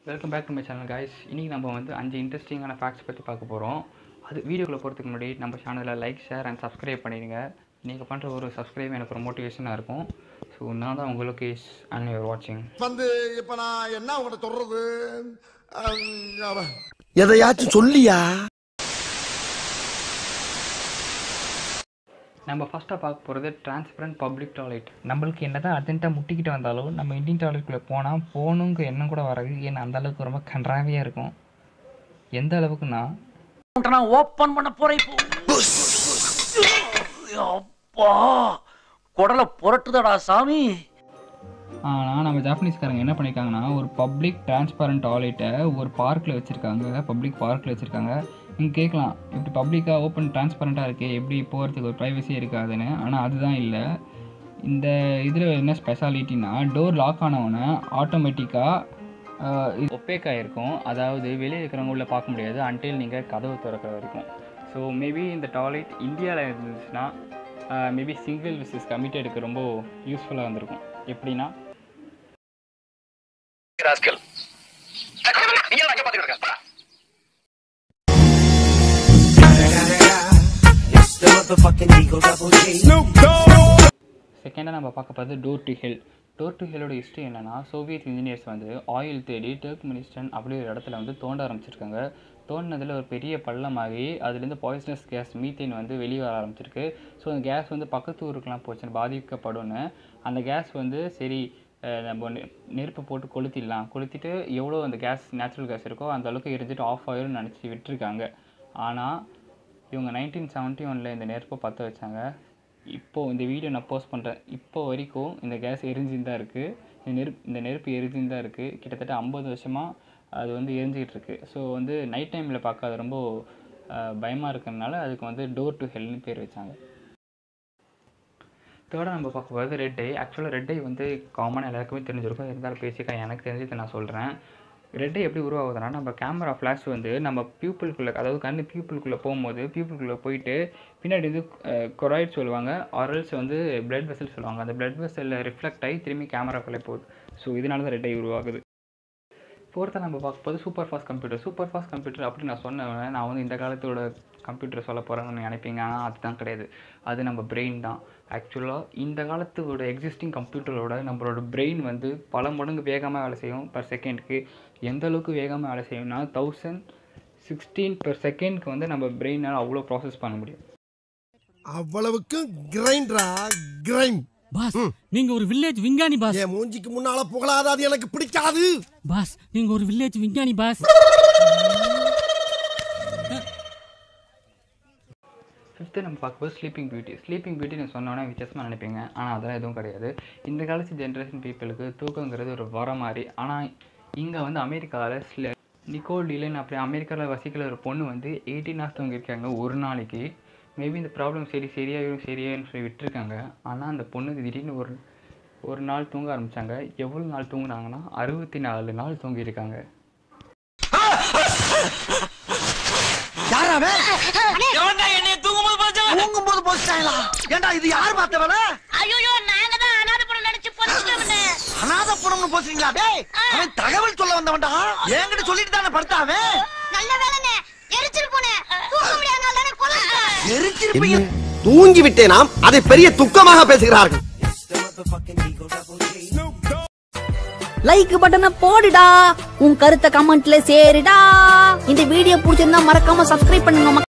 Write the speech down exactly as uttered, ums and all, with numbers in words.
Welcome back to my channel guys. இன்றைக்கி நம்ம வந்து அஞ்சு இன்ட்ரெஸ்டிங்கான ஃபேக்ட்ஸ் பற்றி பார்க்க போகிறோம். அது வீடியோக்குள்ளே போகிறதுக்கு முன்னாடி நம்ம சேனலில் லைக், ஷேர் அண்ட் சப்ஸ்கிரைப் பண்ணிடுங்க. நீங்கள் பண்ணுற ஒரு சப்ஸ்கிரைப் எனக்கு ஒரு மோட்டிவேஷனாக இருக்கும். ஸோ நான் தான் உங்கள் லோகேஷ் அண்ட் யூர் வாட்சிங். வந்து இப்போ நான் என்ன உங்கள்கிட்ட சொல்கிறது, எதையாச்சும் சொல்லியா? நம்ம ஃபஸ்ட்டாக பார்க்க போகிறது டிரான்ஸ்பரண்ட் பப்ளிக் டாய்லெட். நம்மளுக்கு என்ன தான் அர்ஜென்ட்டாக முட்டிக்கிட்டு வந்தாலும் நம்ம இந்தியன் டாய்லெட்டுக்குள்ளே போனால் போகணுங்க எண்ணம் கூட வராது. ஏன்னா அந்த அளவுக்கு ரொம்ப கன்றாவியாக இருக்கும். எந்த அளவுக்குன்னா ஓப்பன் பண்ண போறேன் குடலை புரட்டுதடா சாமி. ஆனால் நம்ம ஜாப்பனீஸ்காரங்க என்ன பண்ணியிருக்காங்கன்னா ஒரு பப்ளிக் டிரான்ஸ்பரண்ட் டாய்லெட்டை ஒரு பார்க்கில் வச்சுருக்காங்க. பப்ளிக் பார்க்கில் வச்சுருக்காங்க. நீங்கள் கேட்கலாம், இப்படி பப்ளிக்காக ஓப்பன் டிரான்ஸ்பரண்ட்டாக இருக்குது, எப்படி போகிறதுக்கு ஒரு ப்ரைவசி இருக்காதுன்னு. ஆனால் அதுதான் இல்லை. இந்த இதில் என்ன ஸ்பெஷாலிட்டினா டோர் லாக் ஆனவுடனே ஆட்டோமேட்டிக்காக ஒப்பேக்காக இருக்கும். அதாவது வெளியே இருக்கிறவங்க உள்ள பார்க்க முடியாது அன்டில் நீங்கள் கதவு திறக்கிற வரைக்கும். ஸோ மேபி இந்த டாய்லெட் இந்தியாவில் இருந்துச்சுன்னா மேபி சிங்கிள் விசிஸ் கமிட்டடுக்கு ரொம்ப யூஸ்ஃபுல்லாக வந்திருக்கும். எப்படின்னா செகண்டாக நம்ம பார்க்க போகிறது door to hell. Door to ஹெல்லோட ஹிஸ்ட்ரி என்னென்னா, சோவியத் இன்ஜினியர்ஸ் வந்து ஆயில் தேடி டர்க்மெனிஸ்டன் அப்படி ஒரு இடத்துல வந்து தோண்ட ஆரம்பிச்சிருக்காங்க. தோண்டினதில் ஒரு பெரிய பள்ளமாகி அதுலேருந்து பாய்சனஸ் கேஸ் மீத்தேன் வந்து வெளியே வர ஆரம்பிச்சிருக்கு. ஸோ அந்த கேஸ் வந்து பக்கத்து ஊருக்கெலாம் போச்சுன்னு பாதிக்கப்படும்னு அந்த கேஸ் வந்து சரி நம்ம நெருப்பு போட்டு கொளுத்திடலாம், கொளுத்திட்டு எவ்வளோ அந்த கேஸ் நேச்சுரல் கேஸ் இருக்கோ அந்த அளவுக்கு எரிஞ்சிட்டு ஆஃப் ஆயிரும்னு நினச்சி விட்டுருக்காங்க. ஆனால் இவங்க நைன்டீன் செவன்ட்டி ஒனில் இந்த நெருப்பை பற்ற வச்சாங்க. இப்போது இந்த வீடியோ நான் போஸ்ட் பண்ணுறேன், இப்போ வரைக்கும் இந்த கேஸ் எரிஞ்சுன்னு தான் இருக்குது. இந்த நெருப்பு இந்த நெருப்பு எரிஞ்சுன்னு தான் இருக்குது. கிட்டத்தட்ட ஐம்பது வருஷமாக அது வந்து எரிஞ்சிக்கிட்டு இருக்குது. ஸோ வந்து நைட் டைமில் பார்க்க அது ரொம்ப பயமாக இருக்கிறதுனால அதுக்கு வந்து டோர் டு ஹெல்னு பேர் வச்சாங்க. தேர்டாக நம்ம பார்க்க போகிறது ரெட் ஐ. ஆக்சுவலாக ரெட் ஐ வந்து காமனாக எல்லாருக்குமே தெரிஞ்சிருக்கும். இருந்தாலும் பேசிக்காக எனக்கு தெரிஞ்சது நான் சொல்கிறேன். ரெட் ஐ எப்படி உருவாகுதுன்னா, நம்ம கேமரா ஃப்ளாஷ் வந்து நம்ம பியூப்பிள்குள்ளே, அதாவது கண் பியூப்பிள்குள்ளே போகும்போது பியூப்பிள்குள்ளே போயிட்டு பின்னாடி வந்து கொராய்ட் சொல்லுவாங்க, ஆரல்ஸ் வந்து பிளட் வெசல் சொல்லுவாங்க. அந்த பிளட் வெசலில் ரிஃப்ளெக்ட் ஆகி திரும்பி கேமராக்குள்ளே போகுது. ஸோ இதனால தான் ரெட் ஐ உருவாகுது. ஃபோர்த்தாக நம்ம பார்க்கும்போது super fast computer. Super fast computer அப்படி நான் சொன்னேன், நான் வந்து இந்த காலத்தோட கம்ப்யூட்டர் சொல்ல போகிறேன்னு நினைப்பீங்க. ஆனால் அதுதான் கிடையாது. அது நம்ம பிரெயின் தான். ஆக்சுவலாக இந்த காலத்தோட எக்ஸிஸ்டிங் கம்ப்யூட்டரோட நம்மளோட பிரெயின் வந்து பல மடங்கு வேகமாக வேலை செய்யும் பர் செகண்டுக்கு. எந்த அளவுக்கு வேகமாக வேலை செய்யும்னா தௌசண்ட் சிக்ஸ்டீன் பெர் செகண்ட்க்கு வந்து நம்ம பிரெயினால் அவ்வளோ ப்ராசஸ் பண்ண முடியும். அவ்வளவுக்கு கிரைண்டரா கிரைண்ட் பாஸ், நீங்க ஒரு வில்லேஜ் விஞ்ஞானி பாஸ். என் மூஞ்சிக்கு முன்னால புகழாத, அது எனக்கு பிடிக்காது பாஸ். நீங்க ஒரு வில்லேஜ் விஞ்ஞானி பாஸ். ஃபிஃப்த்து நம்ம பார்க்கும்போது ஸ்லீப்பிங் பியூட்டி. ஸ்லீப்பிங் பியூட்டி நான் சொன்னோன்னே வித்தியாசமாக நினைப்பீங்க. ஆனால் அதெல்லாம் எதுவும் கிடையாது. இந்த காலத்து ஜென்ரேஷன் பீப்புளுக்கு தூக்கங்கிறது ஒரு வர மாதிரி. ஆனால் இங்கே வந்து அமெரிக்காவில் ஸ்ல நிக்கோல் டிலன் அப்படி அமெரிக்காவில் வசிக்கிற ஒரு பொண்ணு வந்து எயிட்டீன் ஹவர்ஸ் தூங்கியிருக்காங்க ஒரு நாளைக்கு. மேபி இந்த ப்ராப்ளம் சரி சரியாயிரும் சரியாயிரும் சொல்லி விட்டுருக்காங்க. ஆனால் அந்த பொண்ணு திடீர்னு ஒரு ஒரு நாள் தூங்க ஆரம்பித்தாங்க. எவ்வளோ நாள் தூங்குனாங்கன்னா அறுபத்தி நாலு நாள் தூங்கியிருக்காங்க. இது யார் பார்த்த வேலை? ஐயோ, நாங்க தான் அனாதை படம் நினைச்சு பொறுத்துட்டோம்னே. அனாதை படம்னு போறீங்களா? டேய், அவன் தகவல் சொல்ல வந்தவன்டா. என்கிட்ட சொல்லிட்டு தானே படுத்தாவே. நல்ல வேலைனே, எரிச்சிரு போனே. தூங்க முடியாதனால தானே கொலைச்சேன். எரிச்சிருப்பீங்க. தூங்கி விட்டேனாம், அதை பெரிய துக்கமாக பேசுகிறார்கள். லைக் பட்டனை போடுடா, உன் கருத்தை கமெண்ட்ல சேருடா. இந்த வீடியோ பிடிச்சிருந்தா மறக்காம சப்ஸ்கிரைப் பண்ணுங்க.